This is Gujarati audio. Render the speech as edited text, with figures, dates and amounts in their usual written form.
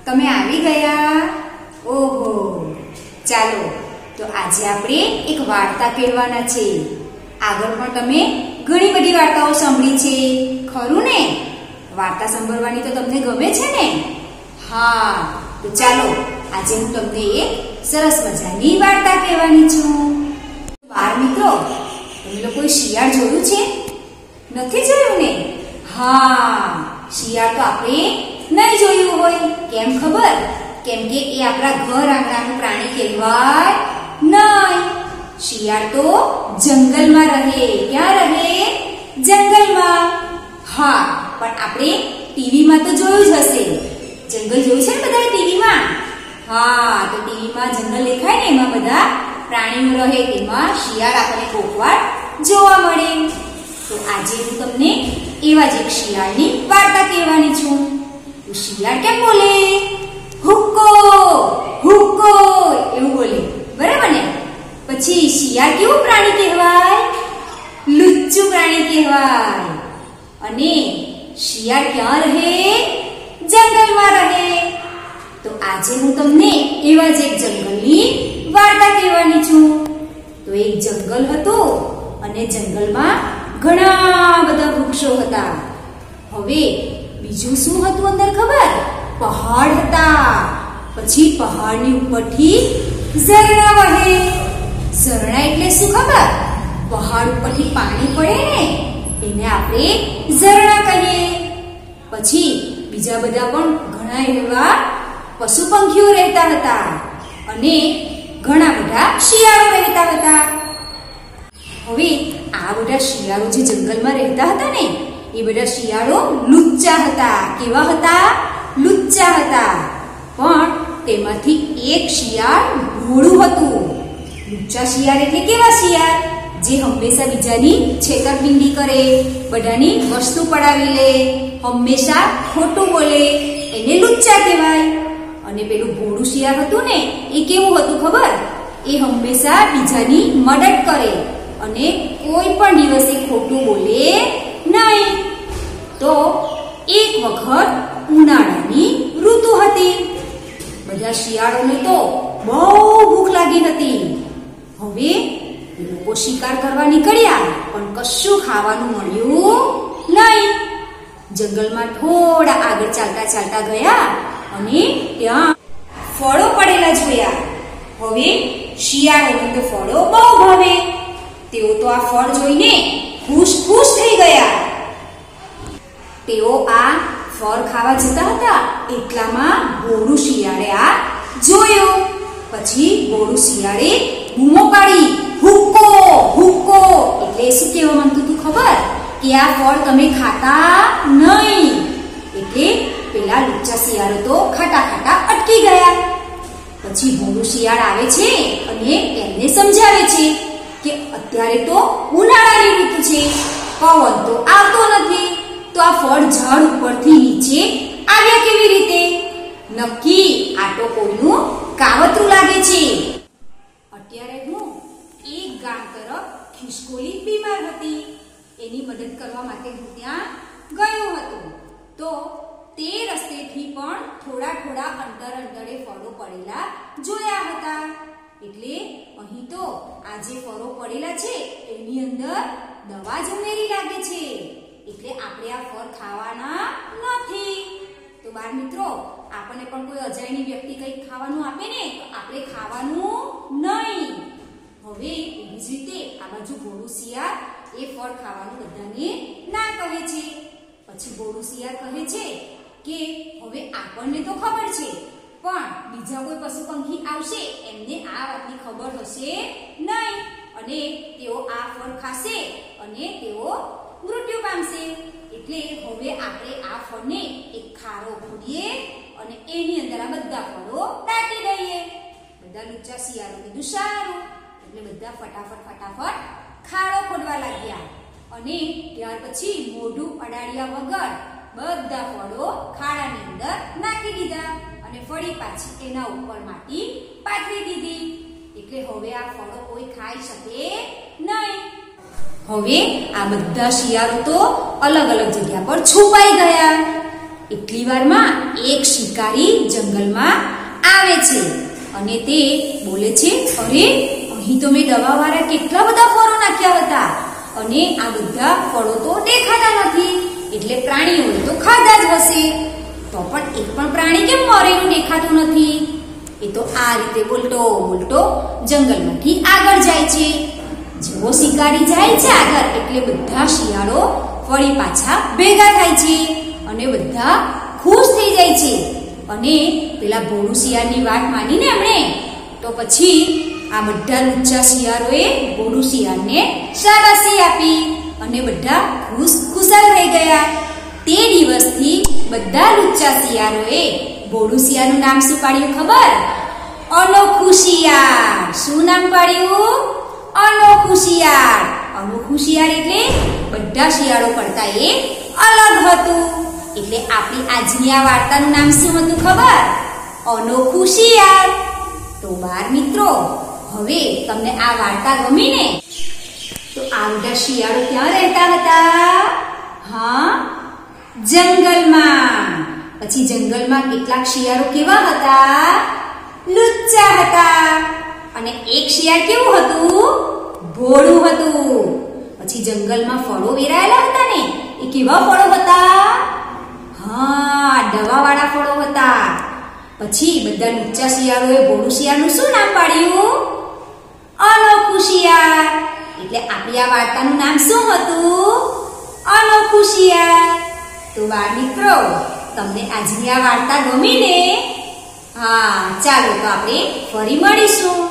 તમે આવી ગયા? ઓહો, ચાલો તો આજે આપણે એક વાર્તા કહેવાના છે. આગળ પણ તમે ઘણી બધી વાર્તાઓ સાંભળી છે, ખરું ને? વાર્તા સાંભળવાની તો તમને ગમે છે ને? હા, તો ચાલો આજે હું તમને એક સરસ મજાની વાર્તા કહેવાની છું. બાળ મિત્રો, તમે લોકોએ શિયાળ જોયું છે? નથી જોયું ને? હા, શિયાળ તો આપણે નહીં જોયું હોય. કેમ ખબર? કેમ કે એ આપણા ઘર આંગણાનું પ્રાણી કહેવાય નહીં. શિયાળ તો જંગલમાં રહે. ક્યાં રહે? જંગલમાં. હા, પણ આપણે ટીવીમાં તો જોયું જ હશે. જંગલ જોયું છે ને બધાએ ટીવીમાં? હા, તો ટીવીમાં જંગલ દેખાય ને, એમાં બધા પ્રાણીઓ રહે, તેમાં શિયાળ આપણને કોકવાર જોવા મળે. તો આજે હું તમને એવા જ એક શિયાળની વાર્તા કહેવાની છું. તો શિયાળ કેમ બોલે? હુક્કો હુક્કો એવું બોલે, બરાબર ને? પછી શિયાળ કેવું પ્રાણી કહેવાય? લુચ્ચું પ્રાણી કહેવાય. અને શિયાળ ક્યાં રહે? જંગલમાં રહે. તો આજે હું તમને એવા જ એક જંગલની વાર્તા કહેવાની છું. તો એક જંગલ હતું અને જંગલમાં ઘણા બધા વૃક્ષો હતા. હવે બીજું શું હતું અંદર ખબર? પહાડ હતા. પછી પહાડની ઉપરથી ઝરણા વહે. ઝરણા એટલે શું ખબર? પહાડ ઉપરથી પાણી પડે ને, એને આપણે ઝરણા કહીએ. પછી બીજા બધા પણ ઘણા એવા પશુ પંખીઓ રહેતા હતા અને ઘણા બધા શિયાળો રહેતા હતા. હવે આ બધા શિયાળો જે જંગલમાં રહેતા હતા ને, એ બધા શિયાળો લુચ્ચા હતા. કેવા હતા? લુચ્ચા હતા. પણ તેમાંથી એક શિયાળ ભોળું હતું. લુચ્ચા શિયાળ એટલે કેવા શિયાળ? જે હંમેશા બીજાની છેતરપિંડી કરે, બધાની વસ્તુ પડાવી લે, હંમેશા ખોટું બોલે, એને લુચ્ચા કહેવાય. અને પેલું ભોળું શિયાળ હતું ને, એ કેવું હતું ખબર? એ હંમેશા બીજાની મદદ કરે અને કોઈ પણ દિવસે ખોટું બોલે નહીં. તો એક વખત ઉનાળાની ઋતુ હતી. બધા શિયાળોને તો બહુ ભૂખ લાગી હતી. હવે લોકો શિકાર કરવા નીકળ્યા, પણ કશું ખાવાનું મળ્યું નહીં. જંગલમાં થોડા આગળ ચાલતા ચાલતા ગયા અને ત્યાં ફળો પડેલા જોયા. હવે શિયાળોને તો ફળો બહુ ભાવે. તેઓ તો આ ફળ જોઈને ખુશ ખુશ થઈ ગયા. તેઓ આ ફળ ખાવા જતા હતા, એટલામાં ભોળું શિયાળે આ જોયું. પછી ભોળું શિયાળે બૂમો પાડી, હુક્કો હુક્કો. એટલે શું કહેવા માંગતું હતું ખબર? કે આ ફળ તમે ખાતા નહીં. એટલે પેલા લુચ્ચા શિયાળો તો ખાતા ખાતા અટકી ગયા. પછી ભોળું શિયાળ આવે છે અને એમને સમજાવે છે કે અત્યારે તો ઉનાળાની ઋતુ છે, પવન તો આવતો નથી, તો આ ફળ ઝાડ ઉપરથી નીચે આવ્યા કેવી રીતે? નક્કી આ તો કોઈનું કાવતરું લાગે છે. અત્યારે હું એક ગામ તરફ ખિસકોલી બીમાર હતી. એની મદદ કરવા માટે હું ત્યાં ગયો હતો. તો તે રસ્તેથી પણ થોડા થોડા અંતરે ફળો પડેલા જોયા હતા. એટલે અહીં તો આ જે ફળો પડેલા છે એની અંદર દવા જ ઉમેરી લાગે છે. એટલે આપણે આ ફળ ખાવાના નથી. તો બાળ મિત્રો, આપણને પણ કોઈ અજાણી વ્યક્તિ કંઈક ખાવાનું આપે ને, તો આપણે ખાવાનું નહીં. હવે એવી જ રીતે આ બાજુ ભોળું શિયાળ એ ફળ ખાવાનું બધાને ના કહે છે. પછી ભોળું શિયાળ કહે છે કે હવે આપણને તો ખબર છે, પણ બીજા કોઈ પશુ પંખી આવશે, એમને આ વાતની ખબર હશે નહીં, અને તેઓ આ ફળ ખાશે અને તેઓ મૃત્યુ પામશે. એટલે હવે આપણે આ ફળને એક ખારો ખોદીએ અને એની અંદર આ બધા ફળો દાટી દઈએ. બધા લુચ્ચા શિયાળો કીધું સારું. એટલે બધા ફટાફટ ખાડો ખોદવા લાગ્યા અને ત્યાર પછી મોઢું અડાડ્યા વગર બધા ફળો ખાડાની અંદર નાખી દીધા અને ફરી પાછી એના ઉપર માટી પાથરી દીધી. એટલે હવે આ ફળો કોઈ ખાઈ શકે નહીં. હવે આ બધા શિયાળો તો અલગ અલગ જગ્યા પર છુપાઈ ગયા. એટલી વારમાં એક શિકારી જંગલમાં આવે છે અને તે બોલે છે, અરે અહીં તો મેં દવાવાળા કેટલા બધા ફળો નાખ્યા હતા અને આ બધા ફળો તો દેખાતા નથી, એટલે પ્રાણીઓએ તો ખાધા જ હશે. તો પણ એક પણ પ્રાણી કેમ મરેલું દેખાતું નથી? એ તો આ રીતે બોલતો બોલતો જંગલમાંથી આગળ જાય છે. જેવો શિકારી જાય છે આગળ એટલે બધા શિયાળો ફરી પાછા ભેગા થાય છે અને બધા ખુશ થઈ જાય છે. અને પેલા ભોળું શિયાળની વાત માનીને એમણે તો પછી આ બધા લુચ્ચા શિયાળોએ ભોળું શિયાળને શાબાશી આપી અને બધા ખુશાલ થઈ ગયા. તે દિવસથી બધા લુચ્ચા શિયાળોએ ભોળું શિયાળનું નામ શું પાડ્યું ખબર? અનોખું શિયાળ. શું નામ પાડ્યું? અનોખું શિયાળ. અનોખું શિયાળ એટલે બધા શિયાળો કરતા એ અલગ હતું. એટલે આપણી આજની આ વાર્તાનું નામ શું હતું ખબર? અનોખું શિયાળ. તો બાળ મિત્રો, હવે તમને આ વાર્તા ગમી ને? તો આ બધા શિયાળો ક્યાં રહેતા હતા? હા, જંગલમાં. પછી જંગલમાં કેટલાક શિયાળો કેવા હતા? લુચ્ચા હતા. અને એક શિયાળ કેવું હતું? ભોળું હતું. પછી જંગલમાં ફળો વેરાયેલા હતા ને, એ કેવા ફળો હતા? હા, દવાવાળા ફળો હતા. પછી બધા લુચ્ચા શિયાળોએ ભોળું શિયાળનું શું નામ પાડ્યું? અનોખું શિયાળ. એટલે આપણી આ વાર્તાનું નામ શું હતું? અનોખું શિયાળ. તો બાળ મિત્રો, તમને આજની આ વાર્તા ગમી ને? હા, ચાલો તો આપણે ફરી મળીશું.